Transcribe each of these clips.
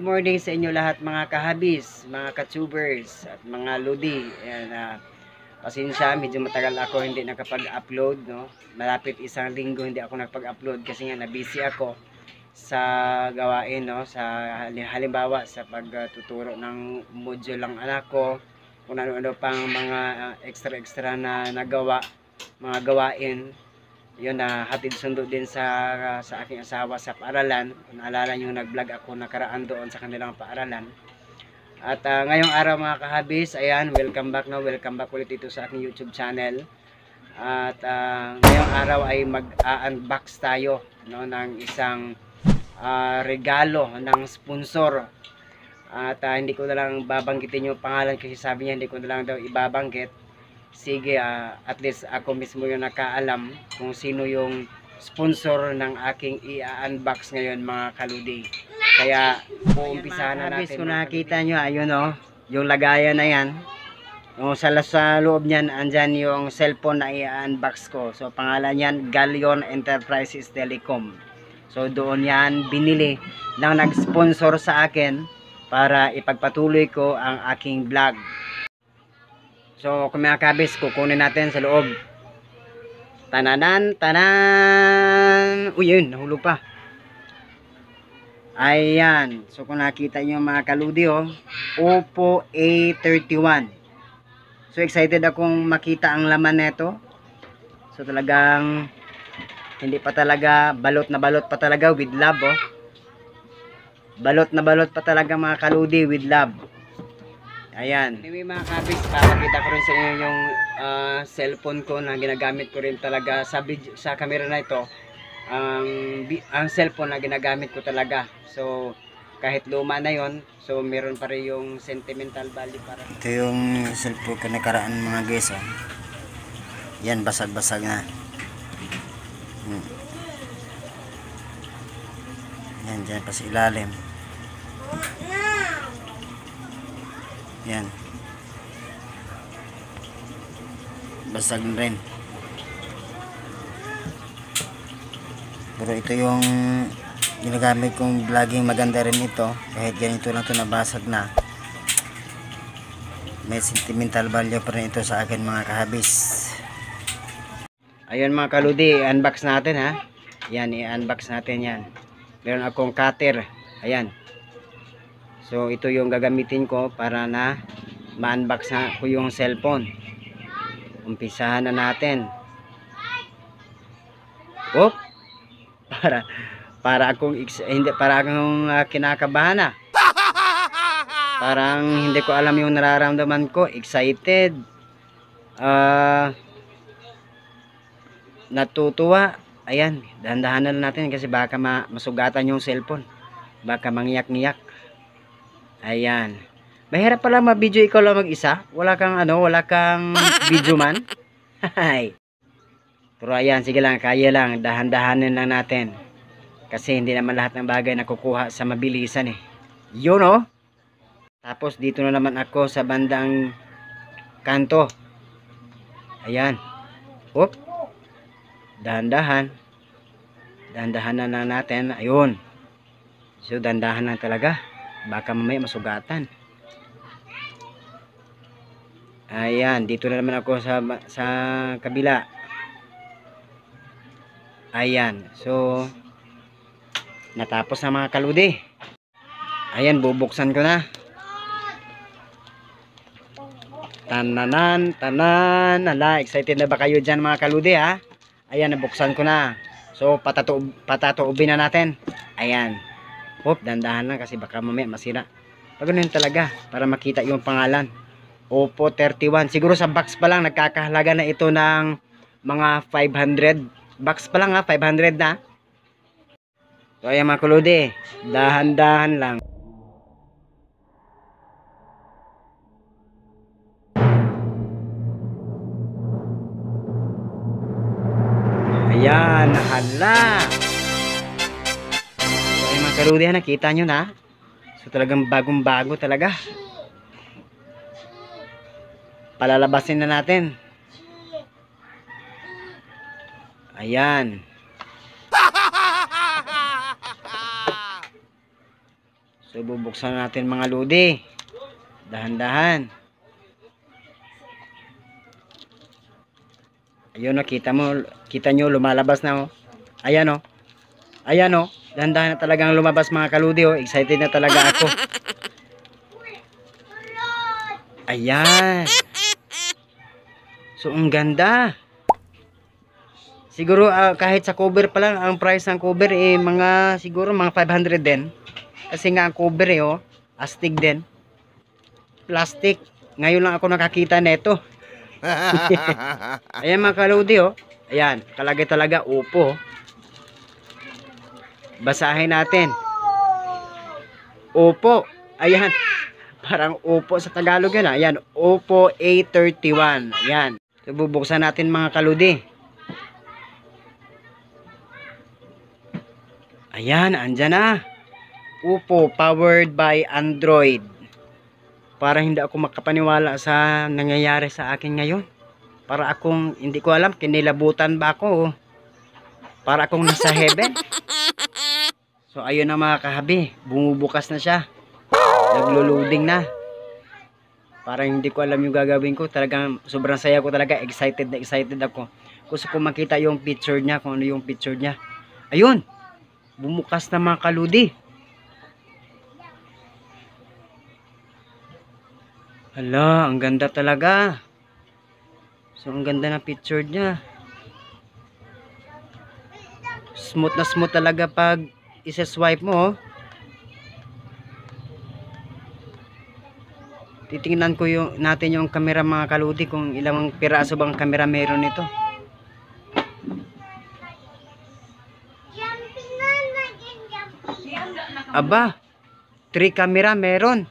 morning sa inyo lahat mga kahabis, mga katubers at mga lodi. Ayan, pasensya, medyo matagal ako hindi nakapag-upload, no? Malapit isang linggo hindi ako nakapag-upload kasi nga na-busy ako sa gawain, no? Sa halimbawa sa pagtuturo ng module ng anak ko, kung ano-ano pang mga extra na nagawa, mga gawain. Yun na hatid sundo din sa aking asawa sa paaralan. Kung naalala nyo, nag-vlog ako nakaraan doon sa kanilang paaralan. At ngayong araw mga kahabis, ayan, welcome back ulit ito sa aking YouTube channel. At ngayong araw ay mag-unbox tayo, no, ng isang regalo ng sponsor. At hindi ko na lang babanggitin yung pangalan kasi sabi niya hindi ko na lang daw ibabanggit. Sige, at least ako mismo yung nakaalam kung sino yung sponsor ng aking i-unbox ngayon mga kaludi. Kaya uumpisahan na natin. Kung nakita nyo, ayun o, yung lagayan na yan. Yung sa loob niyan, andyan yung cellphone na i-unbox ko. So pangalan yan, Galleon Enterprises Telecom. So doon yan binili ng nag-sponsor sa akin para ipagpatuloy ko ang aking vlog. So, kung mga kabis, kukunin natin sa loob. Tananan, tanan. Uy, yun, nahulog pa. Ayan. So, kung nakita nyo mga kaludi, oh, Oppo A31. So, excited akong makita ang laman nito. So, talagang hindi pa talaga, balot na balot pa talaga with love, oh. Balot na balot pa talaga mga kaludi with love. Ayan. Anyway mga kabis, papakita ko rin sa inyo yung cellphone ko na ginagamit ko rin talaga sa video, sa camera na ito. Ang cellphone na ginagamit ko talaga. So kahit luma na yon, so meron pa rin yung sentimental value para. Ito yung cellphone ko nakaraan mga guys, oh. Yan, basag-basag na. Yan, dyan pa sa ilalim. Yan. Basag na rin. Pero ito yung ginagamit kong vlogging, maganda rin ito. Kahit ganito lang ito nabasag na. May sentimental value pa rin ito sa akin mga kahabis. Ayun mga kaludi, i-unbox natin ha. Yan, i-unbox natin yan. Meron akong cutter. Ayan. So ito yung gagamitin ko para na ma-unbox na ko yung cellphone. Umpisahan na natin. Op. Para akong kinakabahan na. Parang hindi ko alam yung nararamdaman ko. Excited. Natutuwa. Ayan, dahan-dahanan natin kasi baka masugatan yung cellphone. Baka mangiyak-ngiyak. Ayan. Mahirap pala ma-video ikaw lang mag-isa. Wala kang video man. Pero ayan, sige lang, kaya lang. Dahan-dahanin lang natin. Kasi hindi naman lahat ng bagay nakukuha sa mabilisan eh. Yun oh. Tapos dito na naman ako sa bandang kanto. Ayan. Hop. Dahan-dahan. Dahan-dahan na lang natin. Ayun. So, dahan-dahan lang talaga. Baka mamaya masugatan. Ayan, dito na naman ako sa kabila. Ayan, so natapos na mga kaludi. Ayan, bubuksan ko na. Tananan, tanan. Ala, excited na ba kayo dyan mga kaludi ha? Ayan, nabuksan ko na. So, patatuubin na natin. Ayan. Hop, dandahan lang kasi baka mamaya masira. Pag ganun talaga, para makita yung pangalan. Oppo 31. Siguro sa box pa lang, nagkakahalaga na ito ng mga 500. Box pa lang ha, 500 na. So, ayan mga kuludi. Dahan-dahan lang. Ayan, hala. Kaludi, nakita nyo na. So talagang bagong-bago talaga. Palalabasin na natin. Ayan. So bubuksan natin mga lodi. Dahan-dahan. Ayun, nakita mo, kita nyo lumalabas na oh. Ayan oh. Ayan oh. Dahan-dahan na talagang lumabas mga kaludi oh. Excited na talaga ako. Ayan. So ang ganda. Siguro kahit sa cover pa lang, ang price ng cover mga siguro mga 500 din. Kasi nga ang cover oh, astig din. Plastic. Ngayon lang ako nakakita nito. Ayan mga kaludi oh. Ayan, kalagay talaga Oppo. Basahin natin. Oppo. Ayan. Parang Oppo sa Tagalog yan. Ayan, Oppo A31. Ayan. So, bubuksan natin mga kaludi. Ayan, andyan na. Oppo powered by Android. Para hindi ako makapaniwala sa nangyayari sa akin ngayon. Para akong, hindi ko alam, kinilabutan ba ako? Para akong nasa heaven. So, ayun na mga kahabi. Bumubukas na siya. Naglo-loading na. Parang hindi ko alam yung gagawin ko. Talagang sobrang saya ko talaga. Excited na excited ako. Gusto ko makita yung picture niya. Kung ano yung picture niya. Ayun. Bumukas na mga kaludi. Hala, ang ganda talaga. So, ang ganda na picture niya. Smooth na smooth talaga pag isa-swipe mo. Oh. Titingnan ko natin yung camera mga kaludi kung ilang piraso bang camera meron nito. Aba, 3 camera meron.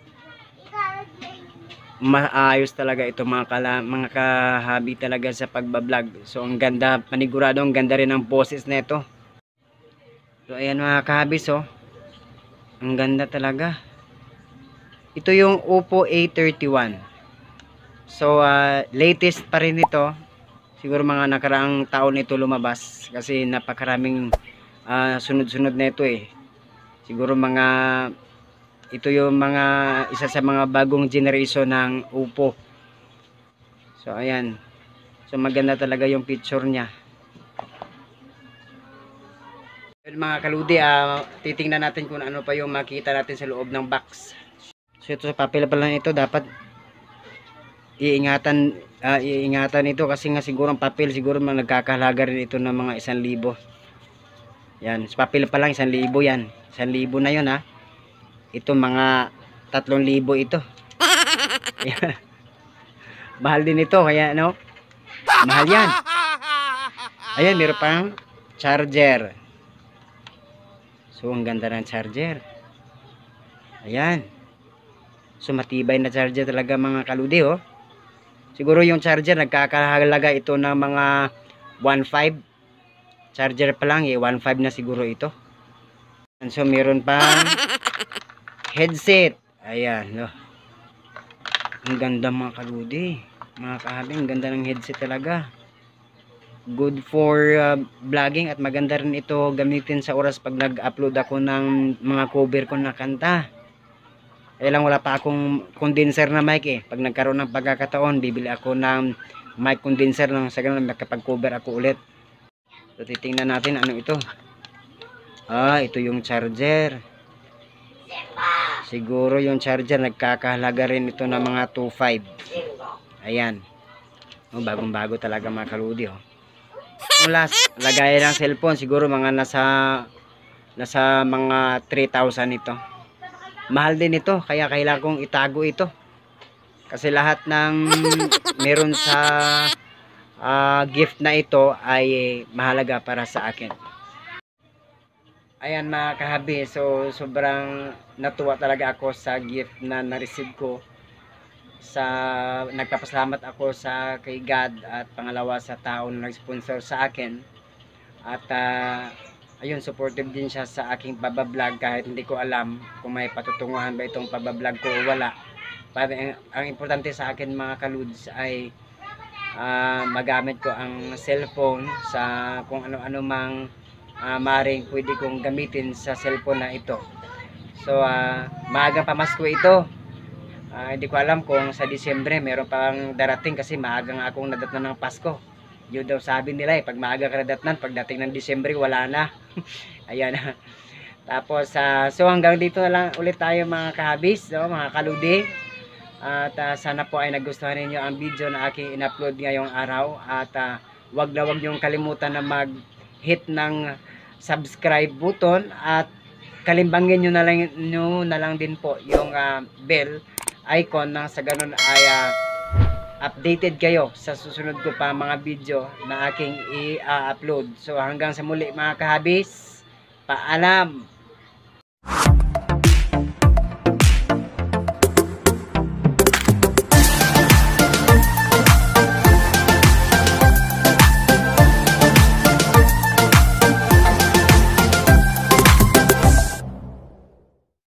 Maayos talaga ito mga kahabi talaga sa pagbablog. So ang ganda, panigurado ang ganda rin ang boses nito. So ayan mga kahabi, so ang ganda talaga. Ito yung Oppo A31. So latest pa rin ito. Siguro mga nakaraang taon ito lumabas kasi napakaraming sunod-sunod na ito eh. Siguro ito yung isa sa mga bagong generation ng Oppo. So ayan. So maganda talaga yung picture niya. Well, mga kaludi, titingnan natin kung ano pa yung makita natin sa loob ng box. So ito sa papel pa lang ito, dapat iingatan ito kasi nga siguro ang papel siguro nagkakahalaga rin ito ng mga 1,000. Yan, sa papel pa lang 1,000 yan. 1,000 na yun ha. Ito mga 3,000 ito. Mahal din ito kaya no. Mahal yan. Ayan, meron pang charger. So ang ganda ng charger. Ayan. So matibay na charger talaga mga kaludi oh. Siguro yung charger nagkakahalaga ito ng mga 1,500. Charger pa lang 1,500 na siguro ito. And so meron pang headset. Ayan, no. Ang ganda mga kaludi. Mga kahabi, ang ganda ng headset talaga. Good for vlogging at maganda rin ito gamitin sa oras pag nag-upload ako ng mga cover ko na kanta. Kaya lang wala pa akong condenser na mic eh. Pag nagkaroon ng pagkakataon, bibili ako ng mic condenser nang sa ganun makapag-cover ako ulit. So titingnan natin ano ito. Ito yung charger. Siguro yung charger nagkakahalaga rin ito ng mga 2,500. Ayan. Bagong-bago talaga mga kaludi oh. Yung last lagayan ng cellphone siguro mga nasa mga 3,000 ito. Mahal din ito kaya kailangan kong itago ito. Kasi lahat ng meron sa gift na ito ay mahalaga para sa akin. Ayan mga kahabi, so sobrang natuwa talaga ako sa gift na na-receive ko. Nagpapasalamat ako sa kay God at pangalawa sa tao na nag-sponsor sa akin. At ayun, supportive din siya sa aking pabablog kahit hindi ko alam kung may patutunguhan ba itong pabablog ko o wala. Ang importante sa akin mga kaluds ay magamit ko ang cellphone sa kung ano-ano mang maring pwede kong gamitin sa cellphone na ito. So, maagang pamasko ito. Hindi ko alam kung sa Disyembre meron pang darating kasi maagang akong nadatnan ng Pasko. Yun daw sabi nila pag maaga ka nadatnan, pagdating ng Disyembre wala na. Ayan. Tapos, so hanggang dito na lang ulit tayo mga kahabis, no, mga kaludi. At sana po ay nagustuhan ninyo ang video na aking in-upload ngayong araw. At wag na wag niyong kalimutan na mag-hit ng subscribe button at kalimbangin nyo na lang din po yung bell icon nang sa ganun ay updated kayo sa susunod ko pa mga video na aking i-upload. So hanggang sa muli mga kahabis, paalam!